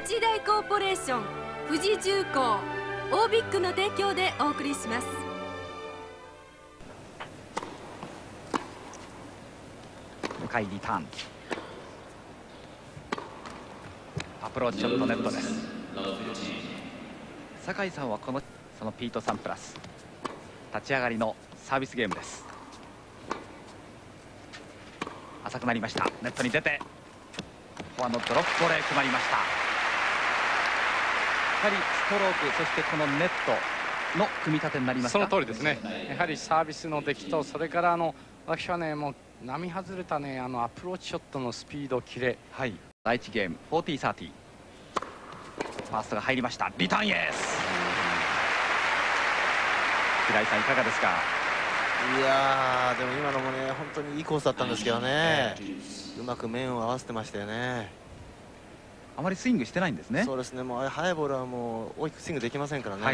日大コーポレーション、富士重工、オービックの提供でお送りします。 向かいリターン、アプローチショットネットです。酒井さんはそのピート・サンプラス立ち上がりのサービスゲームです。浅くなりました。ネットに出てフォアのドロップボレー決まりました。やはりストローク、そしてこのネットの組み立てになりますか。 その通りですね。やはりサービスの出来と、それから私はね、もう並外れたね、アプローチショットのスピード、キレ。 はい、第1ゲーム40-30、ファーストが入りました。リターンエース。平井さんいかがですか。 いやー、でも今のもね、本当にいいコースだったんですけどね、うまく面を合わせてましたよね。 あまりスイングしてないんですね。 そうですね、もうあれ速いボールはもう大きくスイングできませんからね。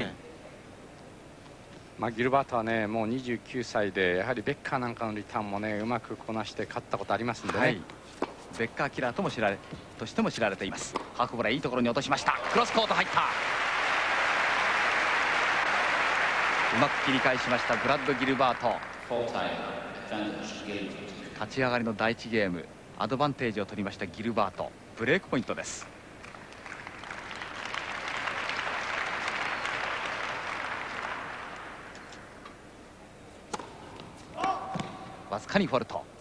はい、ギルバートはね、もう29歳で、やはりベッカーなんかのリターンもね、うまくこなして勝ったことありますんでね、はい、 ベッカーキラーとしても知られています。ハーフボレーいいところに落としました。クロスコート入った。うまく切り返しましたブラッド・ギルバート。立ち上がりの第1ゲームアドバンテージを取りましたギルバート。ブレークポイントです。わずかにフォルト。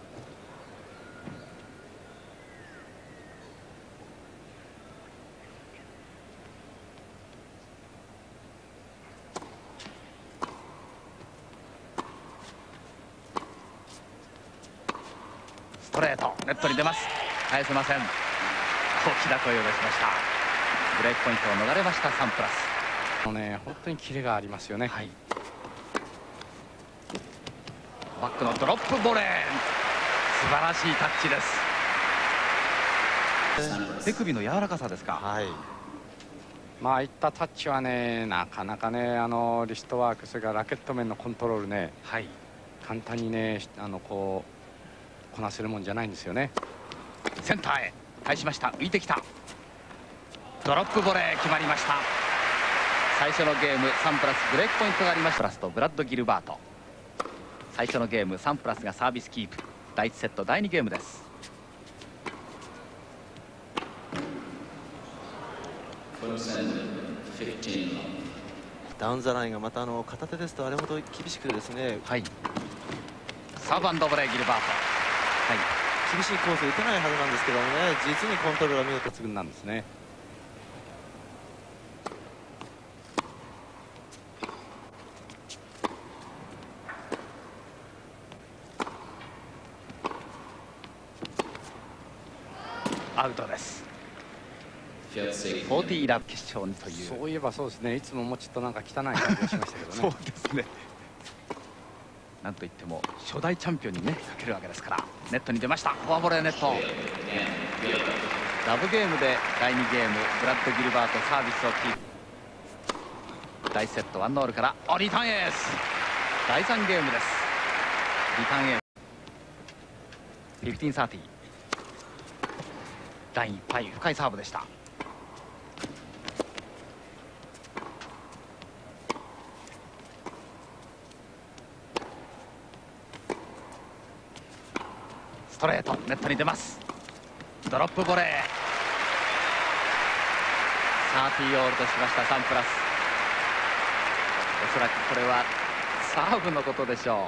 ストレートネットに出ます。返せません。大きな声を出しました。ブレークポイントを逃れましたサンプラス。 本当にキレがありますよね。 はい、バックのドロップボレー、素晴らしいタッチです。手首の柔らかさですか。 はい、 ああいったタッチはね、なかなかね、リストワーク、それからラケット面のコントロールね、はい、簡単にね、こなせるもんじゃないんですよね。 センターへ返しました。浮いてきた。ドロップボレー決まりました。最初のゲームサンプラスブレークポイントがありました。プラスとブラッド・ギルバート。最初のゲームサンプラスがサービスキープ。第1セット第2ゲームです。 ダウンザラインがまた片手ですとあれほど厳しくですね、 はい、サーブ&ボレーギルバート、はい、 厳しいコース打てないはずなんですけどね、実にコントロールが見事抜群なんですね。 アウトです。40ラブ決勝にという。 そういえばそうですね、いつももうちょっとなんか汚い感じがしましたけどね。 そうですね。なんといっても初代チャンピオンにねかけるわけですから。ネットに出ました。フォアボレーネット。ラブゲームで第2ゲームブラッド・ギルバートサービスをキープ。第1セット1ノールからリターンエース。第3ゲームです。リターンエース。15-30。ラインいっぱい深いサーブでした。ストレートネットに出ます。ドロップボレー。30オールとしましたサンプラス。おそらくこれはサーブのことでしょ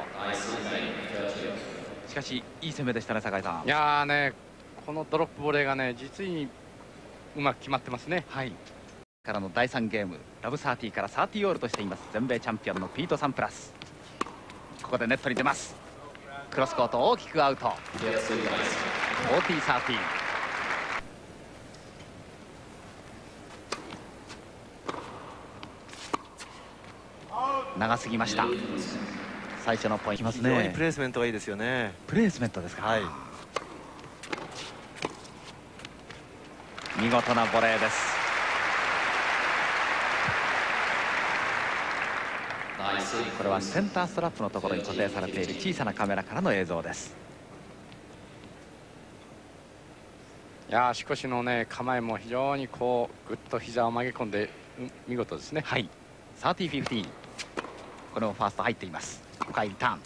う。しかしいい攻めでしたね酒井さん。 いやーね、このドロップボレーがね、実にうまく決まってますね。 はい。からの第3ゲームラブ30から30オールとしています全米チャンピオンのピート・サンプラス。ここでネットに出ます。クロスコート大きくアウト。40-30。長すぎました。最初のポイントますね。 非常にプレースメントがいいですよね。 プレースメントですか。はい、見事なボレーです。これはセンターストラップのところに固定されている小さなカメラからの映像です。 いやー、しこしのね構えも非常にこうぐっと膝を曲げ込んで、見事ですね。 はい、30-15。これもファースト入っています。深いリターン。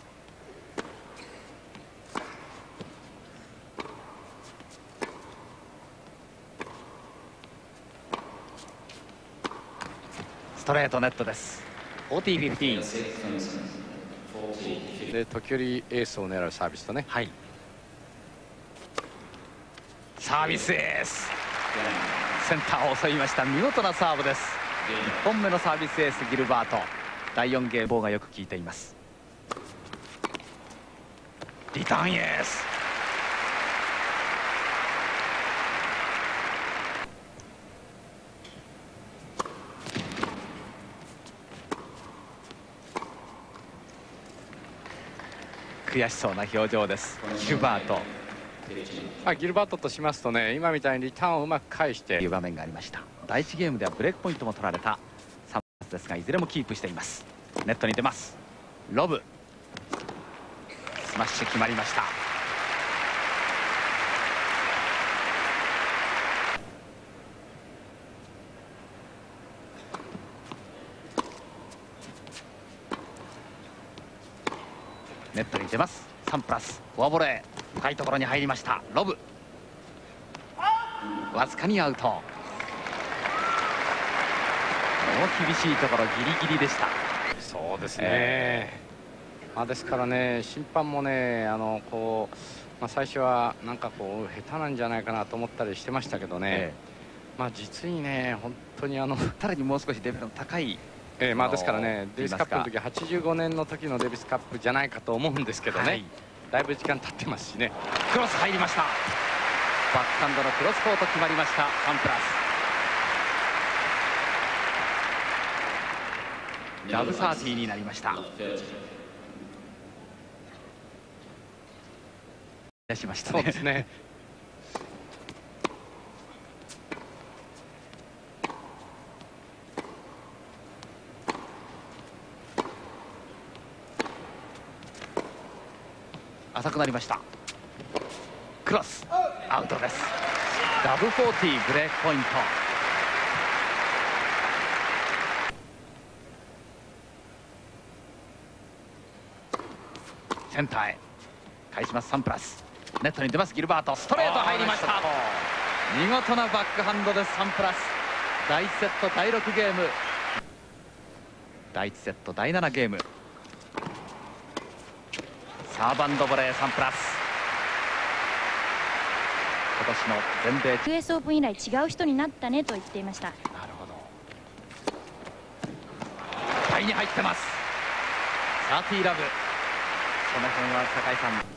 ストレートネットです。40-15。 で時折エースを狙うサービスとね。 はい、サービスエース。センターを襲いました。見事なサーブです。1本目のサービスエースギルバート。第4ゲーム棒がよく効いています。リターンエース。悔しそうな表情です、ギルバート。 ギルバートとしますとね、今みたいにリターンをうまく返してという場面がありました。第1ゲームではブレークポイントも取られたサンプラスですが、いずれもキープしています。ネットに出ます。ロブスマッシュ決まりました。ネットに出ます。サンプラスフォアボレー、深いところに入りました。ロブわずかにアウト。もう厳しいところギリギリでした。 そうですね、ですからね、審判もね最初はなんかこう下手なんじゃないかなと思ったりしてましたけどね、実にね本当にさらにもう少しレベルの高い、 ですからね、デビスカップの時85年の時のデビスカップじゃないかと思うんですけどね、だいぶ時間経ってますしね。 クロス入りました。バックハンドのクロスコート決まりました。サンプラスラブ30になりました。出しましたね。 そうですね。 浅くなりました。クロスアウトです。ダブ40ブレークポイント。センターへ返します。サンプラスネットに出ます。ギルバートストレート入りました。見事なバックハンドです。サンプラス第1セット第6ゲーム、第1セット第7ゲーム。サーバンドボレーサンプラス。今年の全米 US オープン以来違う人になったねと言っていました。 なるほど。台に入ってます。30ラブ。この辺は酒井さん。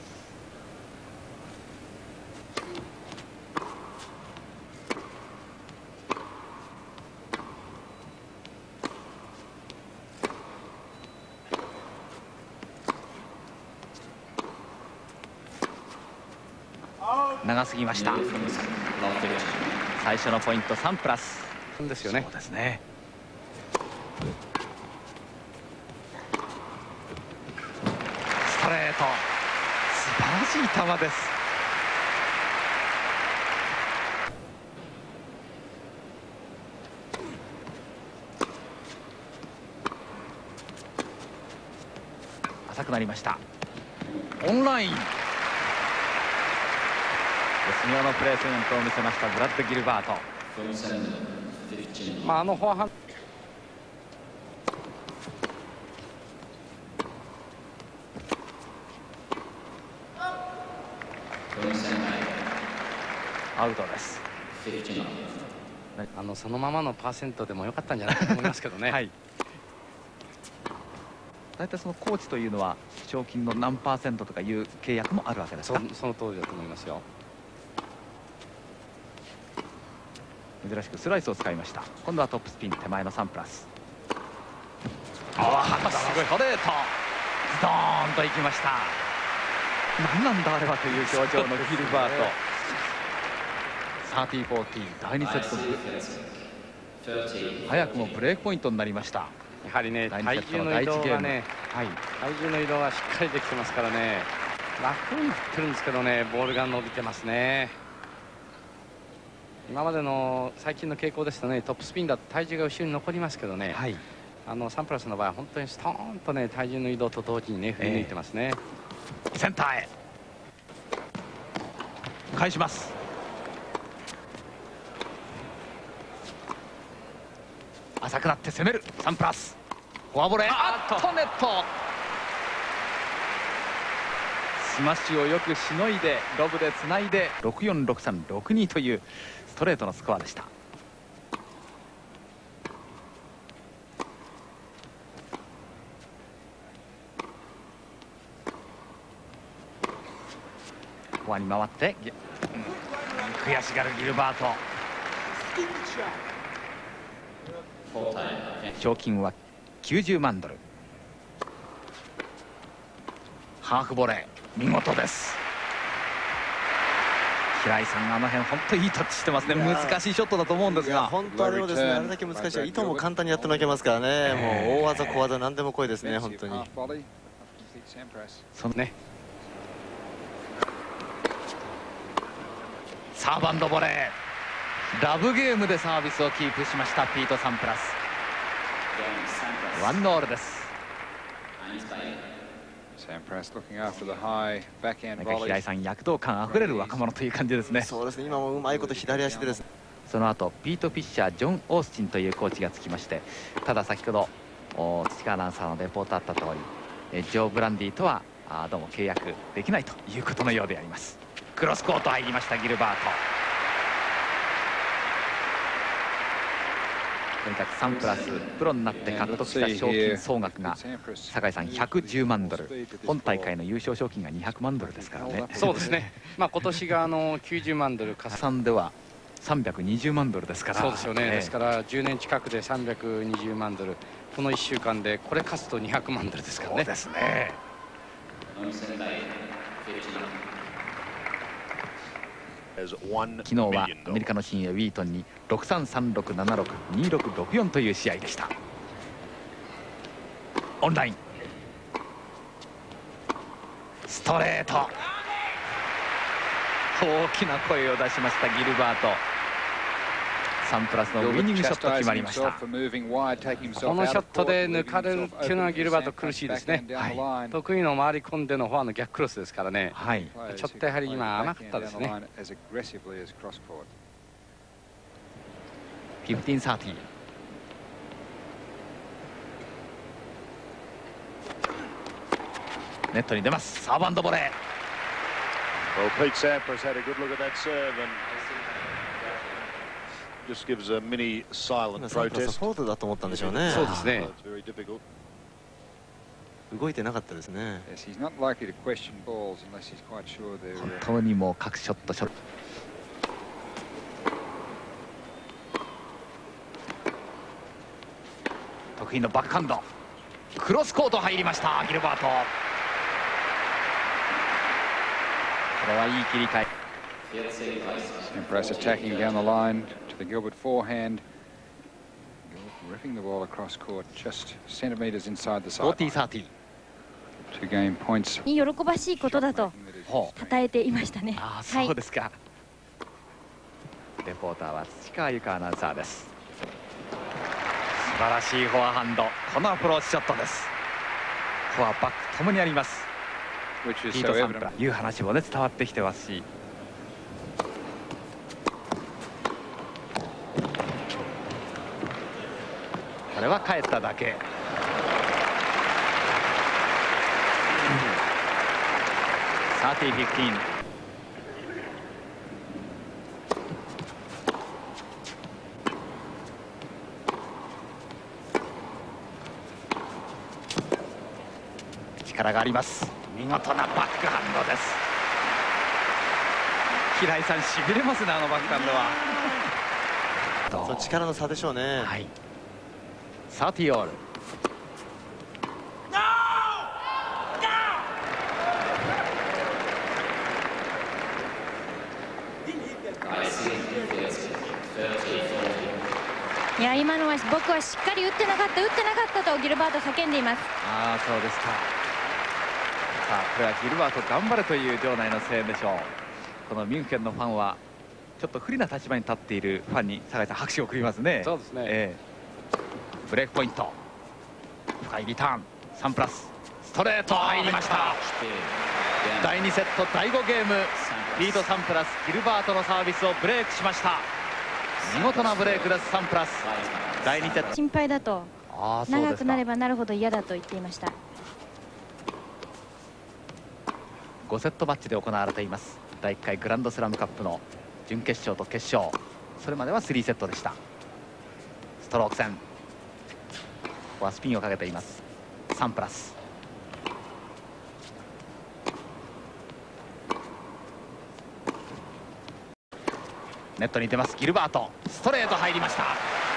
長すぎました。最初のポイントサンプラスですよね。 そうですね。ストレート素晴らしい球です。浅くなりました。オンライン絶妙のプレースメントを見せましたブラッド・ギルバート。 フォアハンアウトです。 そのままのパーセントでも良かったんじゃないかと思いますけどね。 はい。大体そのコーチというのは賞金の何パーセントとかいう契約もあるわけですか。 その通りだと思いますよ。 珍しくスライスを使いました。今度はトップスピン手前のサンプラス。すごいストレートズドーンといきました。何なんだあれはという表情のギルバート。30-40第2セット早くもブレークポイントになりました。 やはりね、体重の移動がね、体重の移動がしっかりできてますからね、楽に振ってるんですけどね、ボールが伸びてますね。 今までの最近の傾向ですとね、トップスピンだと体重が後ろに残りますけどね、 はい、 サンプラスの場合は本当にストーンとね体重の移動と同時にね振り抜いてますね。 センターへ返します。浅くなって攻めるサンプラス。フォアボレー、あっとネット。スマッシュをよくしのいでロブでつないで 646362 というストレートのスコアでした。フォアに回って悔しがるギルバート。賞金は90万ドル。ハーフボレー見事です。平井さん、あの辺本当にいいタッチしてますね。難しいショットだと思うんですが、 本当あれをですね、あれだけ難しい、いとも簡単にやってのけますからね、もう大技小技何でも来いですね、本当に。 そのね、サーバンドボレー、ラブゲームでサービスをキープしましたピート・サンプラス。ワンオールです。平井さん、躍動感あふれる若者という感じですね。 そうですね、今もうまいこと左足でですね。 その後ピート・フィッシャー、ジョン・オースティンというコーチがつきまして、ただ先ほど土川アナウンサーのレポートあった通り、ジョー・ブランディとはどうも契約できないということのようであります。クロスコート入りましたギルバート。とにかくサンプラスプロになって獲得した賞金総額が酒井さん110万ドル、本大会の優勝賞金が200万ドルですからね。 そうですね、まあ今年が90万ドル加算では320万ドルですから。 そうですよね、ですから10年近くで320万ドル、この1週間でこれ勝つと200万ドルですからね。 そうですね。昨日はアメリカの新鋭ウィートンに6336762664という試合でした。オンラインストレート、大きな声を出しましたギルバート。サンプラスのウイニングショット決まりました。このショットで抜かれるっていうのはギルバート苦しいですね。はい、得意の回り込んでのフォアの逆クロスですからね。はい、ちょっとやはり今甘かったですね。 15-30。ネットに出ます。サーバンドボレー。 Pete Sampras had a good look at that serve and just gives a mini silent protest. フォールだと思ったんでしょうね。 そうですね。 動いてなかったですね。 本当にもう各ショット得意のバックハンド、クロスコート入りましたギルバート。これはいい切り替え。 Sampras attacking down the line to the Gilbert forehand. Ripping the ball across court just centimeters inside the side. 40-30。 To gain points. 喜ばしいことだと称えていましたね。 ああ、そうですか。レポーターは土川由香アナウンサーです。素晴らしいフォアハンド、このアプローチショットです。フォアバックともにあります。ピート・サンプラーいう話もね伝わってきてますし、これは帰っただけ。30-15。力があります。見事なバックハンドです。平井さん、しびれますね、あのバックハンドは。 その力の差でしょうね。 はい。30オール。 いや、今のは僕はしっかり打ってなかったとギルバート叫んでいます。 ああ、そうですか。さあ、これはギルバート頑張れという場内の声援でしょう。このミュンヘンのファンはちょっと不利な立場に立っているファンに酒井さん拍手を送りますね。 そうですね、 ブレイクポイント、深いリターン、サンプラスストレート入りました。第2セット第5ゲーム、ピート・サンプラスギルバートのサービスをブレイクしました。見事なブレイクです、サンプラス。第2セット心配だと、長くなればなるほど嫌だと言っていました。 5セットマッチで行われています第1回グランドスラムカップの準決勝と決勝、それまでは3セットでした。ストローク戦、ここはスピンをかけていますサンプラス。ネットに出ますギルバート、ストレート入りました。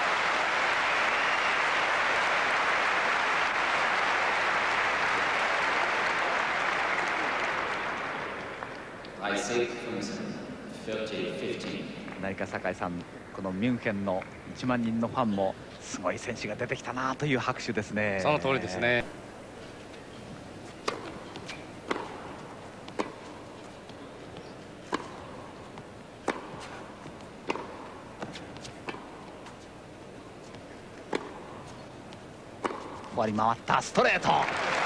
何か酒井さん、このミュンヘンの1万人のファンもすごい選手が出てきたなという拍手ですね。 その通りですね。 終わり回ったストレート、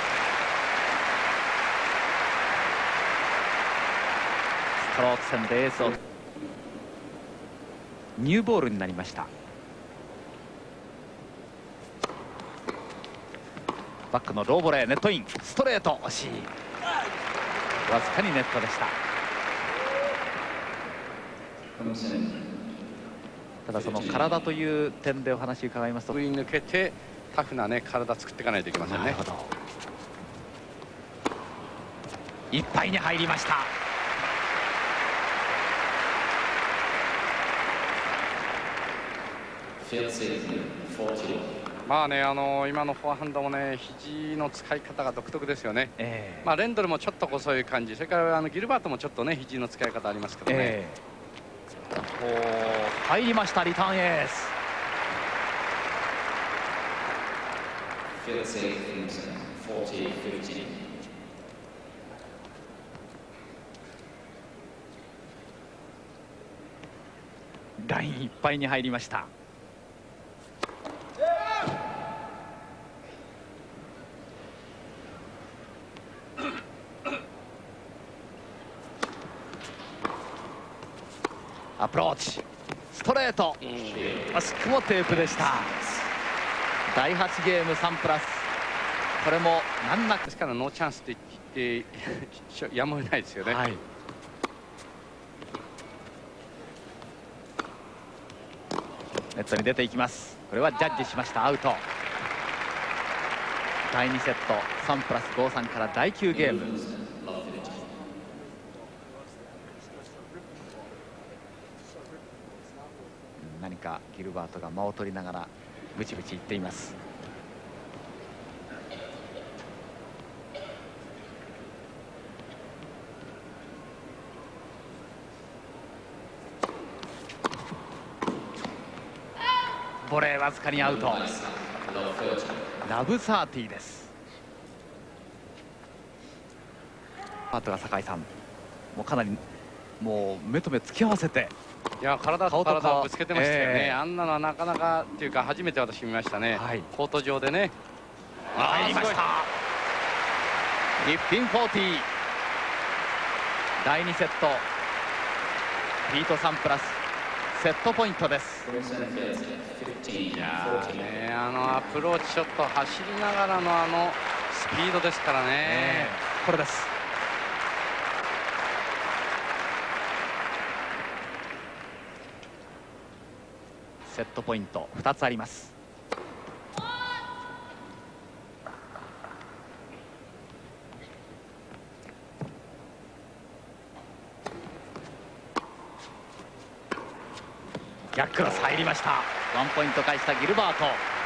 ストローク戦でエースを、ニューボールになりました。バックのローボレー、ネットイン、ストレート惜しい、わずかにネットでした。ただその体という点でお話伺いますと、 振り抜けてタフなね体作っていかないといけませんね。 なるほど、いっぱいに入りました。 まあね、今のフォアハンドもね、肘の使い方が独特ですよね。まあレンドルもちょっとそういう感じ、それからギルバートもちょっとね肘の使い方ありますけどね。 入りました、リターンエース。ラインいっぱいに入りました。アプローチ、ストレート、惜しくもテープでした。第8ゲームサンプラス、これも難なくですからノーチャンスって言ってやむを得ないですよね。はい、 ネットに出ていきます。これはジャッジしました、アウト。第2セットサンプラス 5-3 から第9ゲーム。何かギルバートが間を取りながらブチブチ言っています。ボレーわずかにアウト。ラブ30です。あとは酒井さん、もうかなりもう目と目突き合わせて、 いや体と体をぶつけてましたよね。あんなのはなかなかっていうか初めて私見ましたね、はい、コート上でね。 入りました。リフィン40。第2セットピート・サンプラスセットポイントです。 いやね、アプローチショット走りながらのスピードですからね。 これです。セットポイント2つあります。逆クロス入りました。ワンポイント返したギルバート。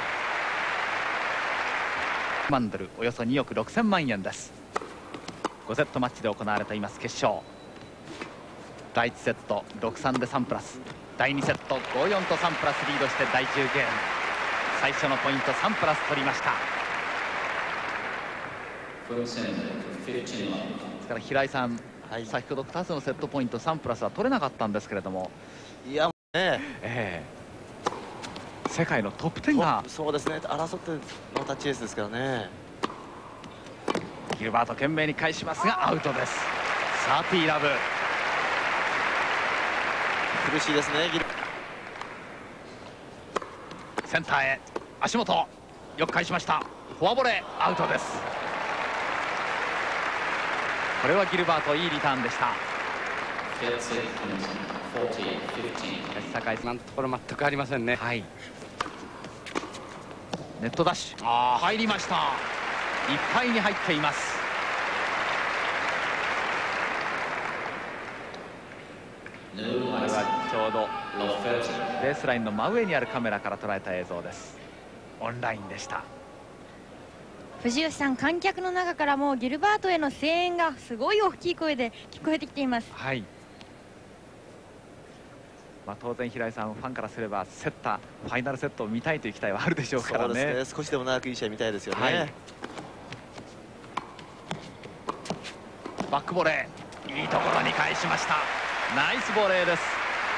マンドルおよそ2億6000万円です。5セットマッチで行われています決勝。第1セット 6-3 でサンプラス、第2セット 5-4 とサンプラスリードして第10ゲーム最初のポイントサンプラス取りました。ですから平井さん、はい、先ほど2つのセットポイントサンプラスは取れなかったんですけれども、 いやね、 世界のトップ10がそうですね、争ってのタッチエースですからね。 ギルバート懸命に返しますがアウトです。30ラブ。 苦しいですね。 センターへ足元よく返しました。フォアボレー、アウトです。これはギルバートいいリターンでした。 今のところ全くありませんね。 はい、ネットダッシュ入りました。いっぱいに入っています。これはちょうどベースラインの真上にあるカメラから捉えた映像です。オンラインでした。 藤吉さん、観客の中からもギルバートへの声援がすごい大きい声で聞こえてきています。 はい、当然平井さん、ファンからすればファイナルセットを見たいという期待はあるでしょうからね。 そうですね、少しでも長くいい試合見たいですよね。 はい、バックボレー、いいところに返しました。ナイスボレーです。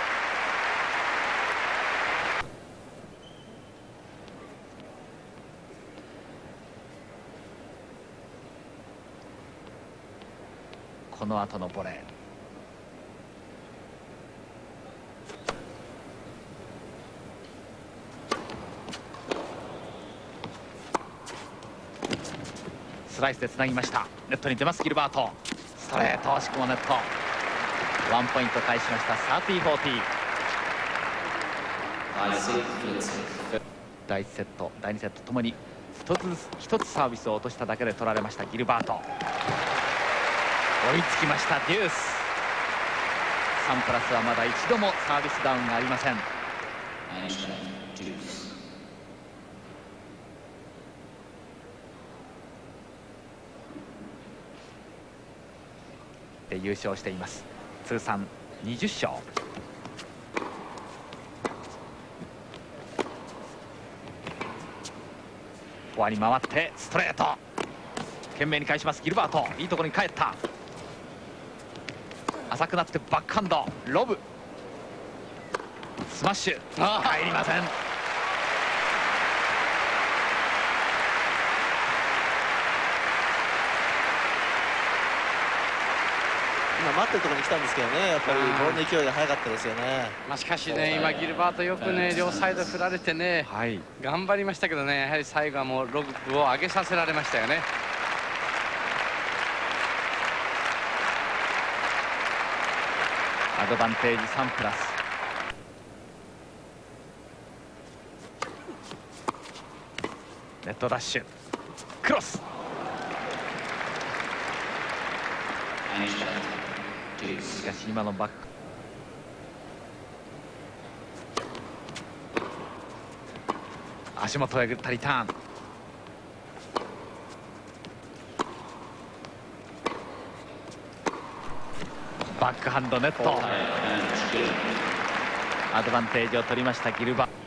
この後のボレー、スライスでつなぎました。ネットに出ます。ギルバートストレート、惜しくもネット。ワンポイント返しました。30-40。第1セット第2セットともに一つサービスを落としただけで取られましたギルバート。追いつきましたデュース。サンプラスはまだ一度もサービスダウンがありません。で優勝しています。通算20勝。フォアに回ってストレート、懸命に返しますギルバート。いいところに帰った。浅くなってバックハンドロブ、スマッシュ入りません。 今待ってるところに来たんですけどね、やっぱりボールの勢いが速かったですよね。 しかしね、今ギルバートよくね両サイド振られてね、はい、頑張りましたけどね、やはり最後はもうロブを上げさせられましたよね。 アドバンテージサンプラス。ネットダッシュクロス。しかし今のバック足元へぐったリターン。バックハンドネット。アドバンテージを取りましたギルバート。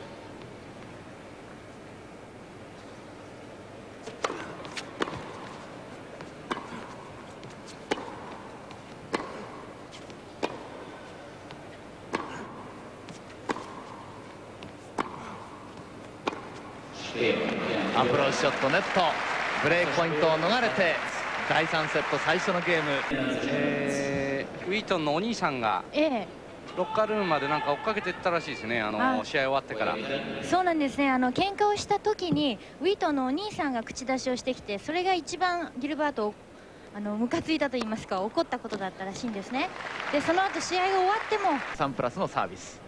アプローチショットネット、ブレークポイントを逃れて第3セット最初のゲーム、 ウィートンのお兄さんがロッカールームまでなんか追っかけていったらしいですね、試合終わってから。 そうなんですね、喧嘩をした時にウィートンのお兄さんが口出しをしてきて、それが一番ギルバートをムカついたと言いますか、怒ったことだったらしいんですね。でその後試合が終わってもサンプラスのサービス。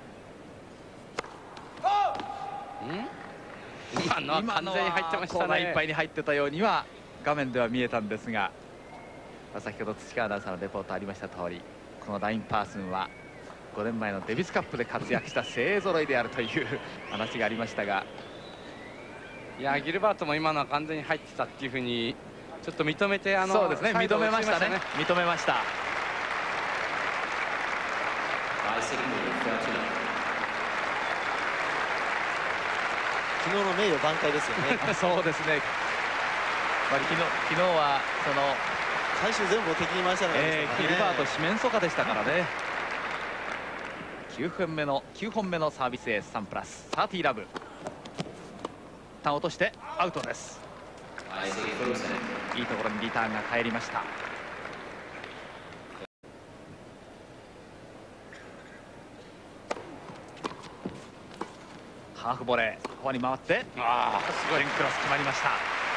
今のは完全に入ってましたね。 コーナーいっぱいに入ってたようには画面では見えたんですが、先ほど土川アナウンサーのレポートありました通り、このラインパーソンは5年前のデビスカップで活躍した精鋭揃いであるという話がありましたが、 いやギルバートも今のは完全に入ってたっていうふうにちょっと認めて、 そうですね、認めましたね、認めました。 昨日の名誉挽回ですよね。 そうですね。昨日はその最終全部を敵に回したので、 ギルバート四面楚歌でしたからね。 9本目のサービスエースサンプラス30ラブ。一旦落としてアウトです。いいところにリターンが返りました。ハーフボレー、フォアに回って、すごいクロス決まりました。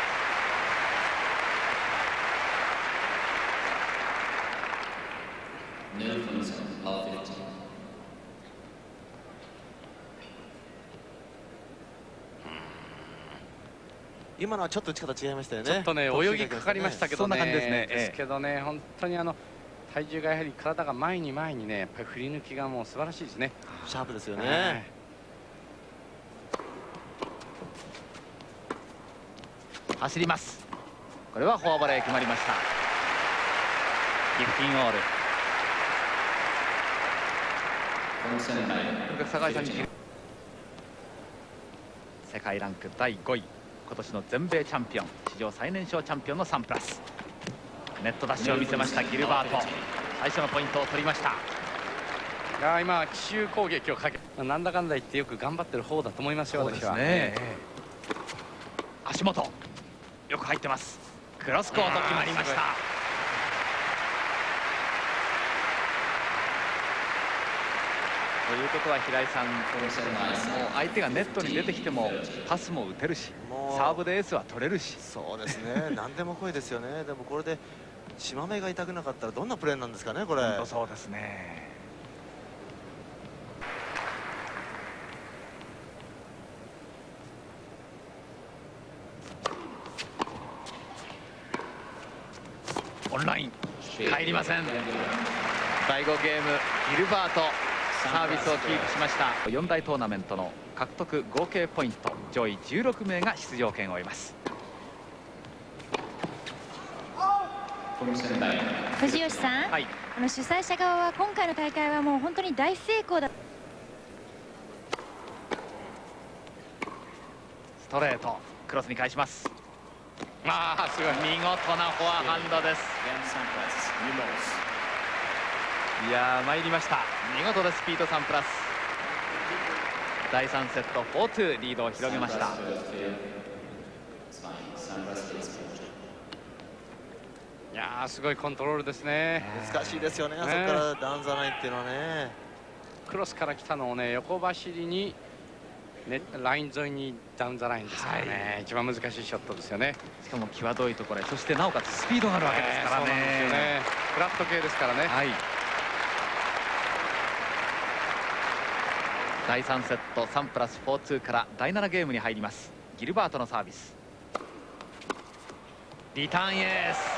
今のはちょっと打ち方違いましたよね。 ちょっとね泳ぎかかりましたけどね。 そんな感じですね。 ですけどね、本当に体重がやはり体が前にね、やっぱり振り抜きがもう素晴らしいですね。 シャープですよね。 走ります。これはフォアボレー決まりました。ギフティンオール。酒井さんに世界ランク第5位、今年の全米チャンピオン、史上最年少チャンピオンのサンプラス。ネットダッシュを見せましたギルバート。最初のポイントを取りました。 今奇襲攻撃をかけ、なんだかんだ言ってよく頑張ってる方だと思いますよ。 そうですね。足元よく入ってます。クロスコート決まりました。ということは平井さん、もう相手がネットに出てきてもパスも打てるし、サーブでエースは取れるし。 そうですね。何でも来いですよね。でもこれで島目が痛くなかったらどんなプレーなんですかね、これ。 本当そうですね。オンライン入りません。第5ゲームギルバートサービスをキープしました。4大トーナメントの獲得合計ポイント上位16名が出場権を得ます。 藤吉さん、はい、主催者側は今回の大会はもう本当に大成功だ。 ストレートクロスに返します。すごい見事なフォアハンドです。いやー参りました。見事です。ピート・サンプラス第3セット 4-2 リードを広げました。 いやーすごいコントロールですね。 難しいですよね、あそこからダウンザラインっていうのはね。 クロスから来たのをね横走りにライン沿いにダウンザラインですからね、一番難しいショットですよね。 しかも際どいところへ、そしてなおかつスピードがあるわけですからね。そうなんですよね。 フラット系ですからね。 第3セットサンプラス 4-2 から第7ゲームに入ります。ギルバートのサービス、リターンエース。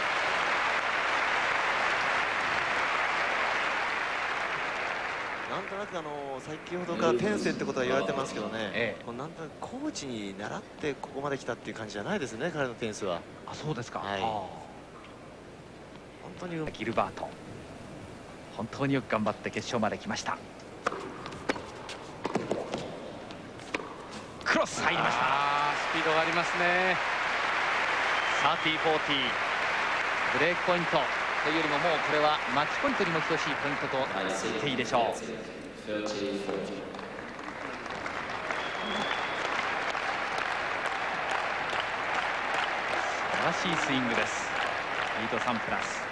なんとなく先ほどから天性ってことは言われてますけどね、なんとなくコーチに習ってここまで来たっていう感じじゃないですね、彼の点数は。 あ、そうですか。 はい、本当にギルバート本当によく頑張って決勝まで来ました。クロス入りました。 スピードがありますね。 30-40ブレークポイントというよりも、もうこれはマッチポイントにも等しいポイントと言っていいでしょう。素晴らしいスイングです、ピート・サンプラス。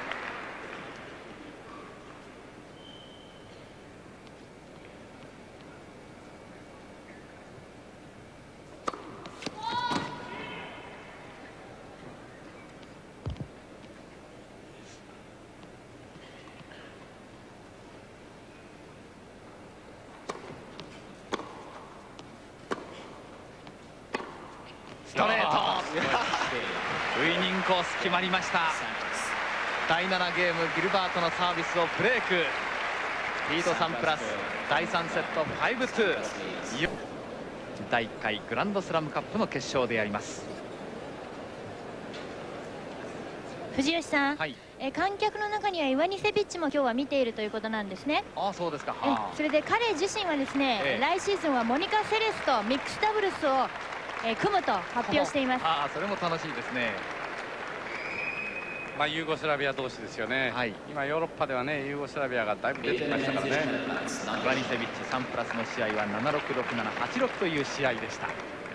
ストレートウイニングコース決まりました。第7ゲームギルバートのサービスをブレーク。ピート・サンプラス第3セット 5-2 第1回グランドスラムカップの決勝でやります。 藤吉さん、観客の中にはイワニセビッチも今日は見ているということなんですね。 ああ、そうですか。 それで彼自身はですね、来シーズンはモニカ・セレスとミックスダブルスを組むと発表しています。 ああ、それも楽しいですね。 ユーゴスラビア同士ですよね。今ヨーロッパではねユーゴスラビアがだいぶ出てきましたからね。 イワニセビッチサンプラスの試合は7-6、6-7、8-6という試合でした。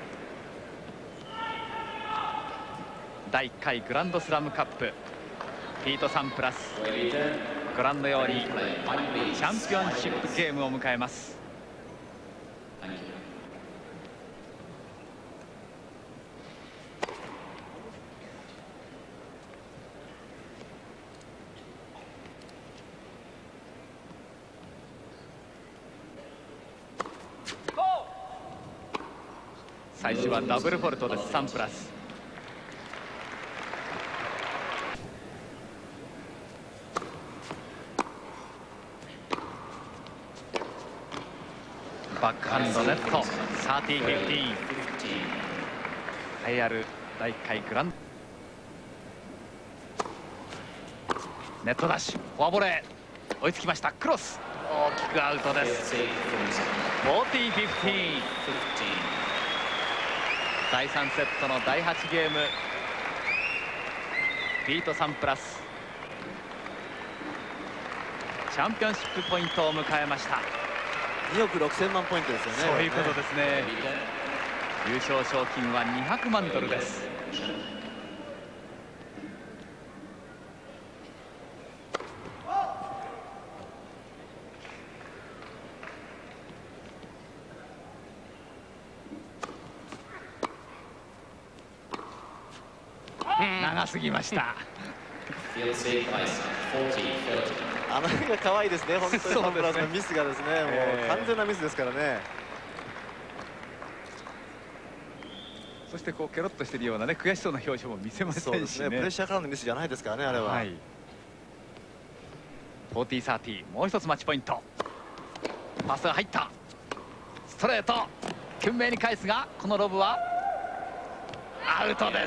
第1回グランドスラムカップ、ピート・サンプラス、ご覧のようにチャンピオンシップゲームを迎えます。最初はダブルフォルトです。サンプラスバックハンドネット、30-15。栄えある第1回グランドネットダッシュ、フォアボレー、追いつきました。クロス、大きくアウトです。40-15。第3セットの第8ゲーム、ピート・サンプラスチャンピオンシップポイントを迎えました。 2億6000万ポイントですよね。 そういうことですね。優勝賞金は200万ドルです。長すぎました。 あの辺が可愛いですね。本当にサンプラスのミスがですね、もう完全なミスですからね。 そしてこうケロッとしているようなね、悔しそうな表情も見せませんしね。そうですね。プレッシャーからのミスじゃないですからね、あれは。はい、40-30、もう一つマッチポイント。パスが入った。ストレート、懸命に返すが、このロブはアウトです。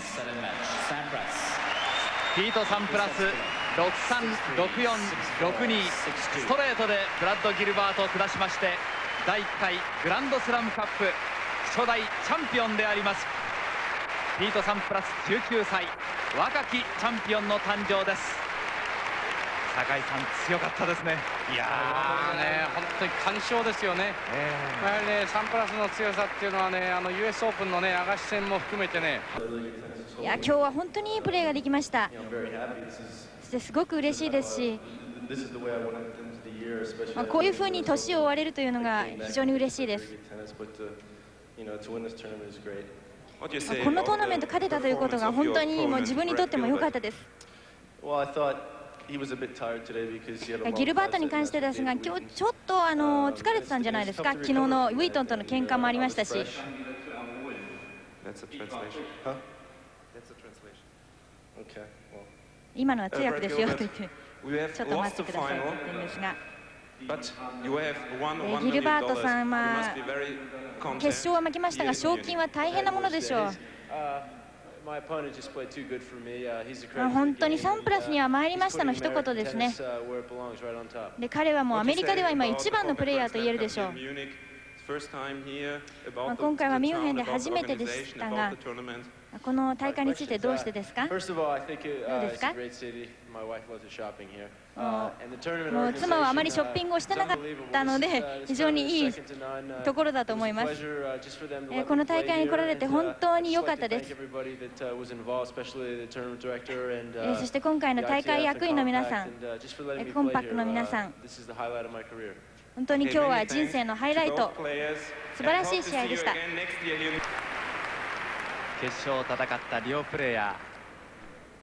ピート・サンプラス6-3、6-4、6-2、ストレートでブラッド・ギルバートを下しまして、第1回グランドスラムカップ初代チャンピオンでありますピート・サンプラス19歳、若きチャンピオンの誕生です。酒井さん、強かったですね。 いやーね、本当に完勝ですよね。やはりね、サンプラスの強さっていうのはね、US オープンのね、アガシ戦も含めてね。 いや、今日は本当にいいプレーができました。そしてすごく嬉しいですし、こういうふうに年を追われるというのが非常に嬉しいです。このトーナメント勝てたということが本当にもう自分にとっても良かったです。ギルバートに関してですが、今日ちょっと疲れてたんじゃないですか。昨日のウィートンとの喧嘩もありましたし。今のは通訳ですよと言って、ちょっと待ってくださいと言ってるんですが、ギルバートさんは決勝は負けましたが、賞金は大変なものでしょう。本当にサンプラスには参りましたの一言ですね。で、彼はもうアメリカでは今一番のプレイヤーと言えるでしょう。今回はミュンヘンで初めてでしたが、この大会についてどうしてですか？どうですか？もう妻はあまりショッピングをしてなかったので、非常にいいところだと思います。この大会に来られて本当に良かったです。そして今回の大会役員の皆さん、コンパックの皆さん、本当に今日は人生のハイライト、素晴らしい試合でした。 決勝を戦った両プレーヤー、